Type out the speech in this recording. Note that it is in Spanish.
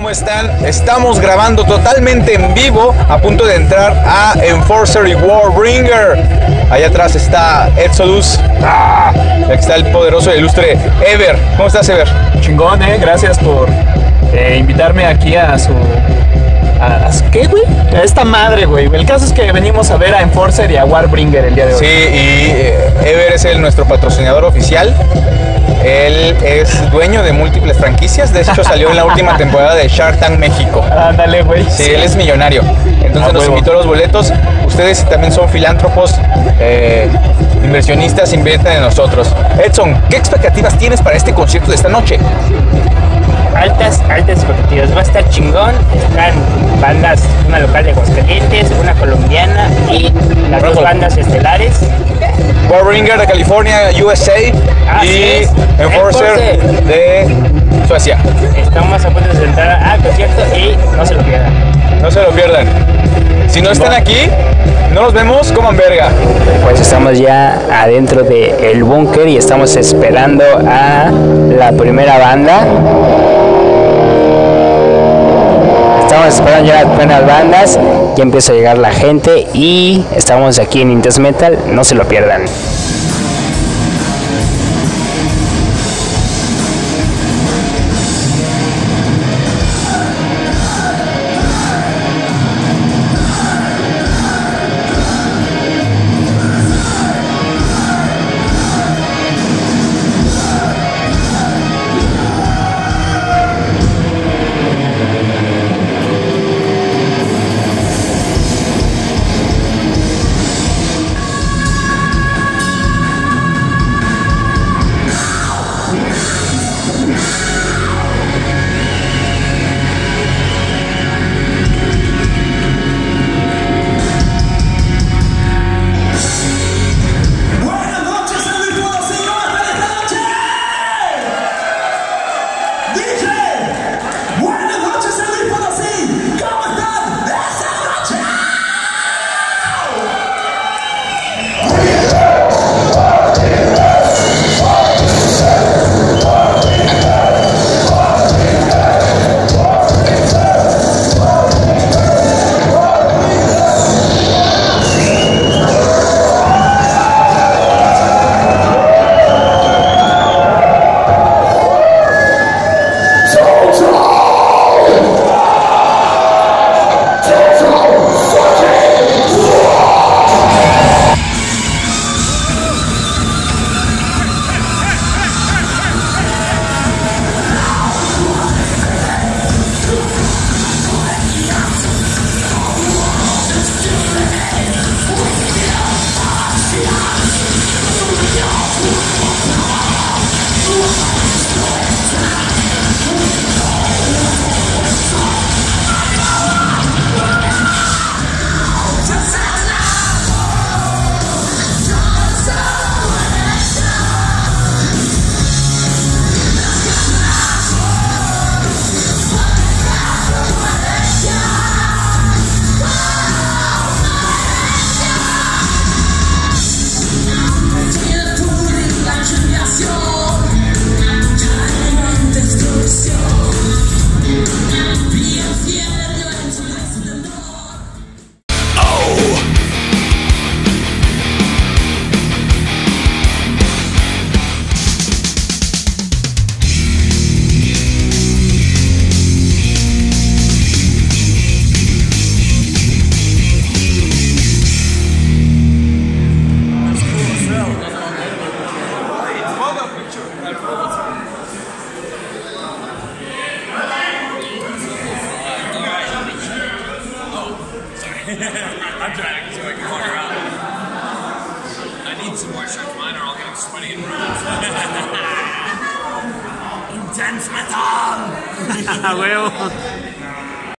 ¿Cómo están? Estamos grabando totalmente en vivo, a punto de entrar a Enforcer y Warbringer. Allá atrás está Exodus. Aquí está el poderoso y ilustre Ever. ¿Cómo estás, Ever? Chingón, gracias por invitarme aquí a su... ¿Qué, güey? A esta madre, güey. El caso es que venimos a ver a Enforcer y a Warbringer el día de hoy. Sí, y Ever es nuestro patrocinador oficial. Él es dueño de múltiples franquicias. De hecho, salió en la última temporada de Shark Tank México. Ándale, güey. Sí, él es millonario. Entonces nos invitó a los boletos. Ustedes, si también son filántropos, inversionistas, inviertan en nosotros. Edson, ¿qué expectativas tienes para este concierto de esta noche? Altas expectativas, va a estar chingón. Están bandas, una local de Aguascalientes, una colombiana y las dos bandas estelares. Warbringer de California, USA, y Enforcer de Suecia. Estamos a punto de entrar al concierto y no se lo pierdan. No se lo pierdan. Si no están aquí, no nos vemos, coman verga. Pues estamos ya adentro del búnker y estamos esperando a la primera banda. Estamos esperando ya las primeras bandas, ya empieza a llegar la gente y estamos aquí en Intense Metal, no se lo pierdan. I'm trying so I can figure out. I need some more shirts, mine are all getting sweaty and ruined. Intense Metal! Huevo.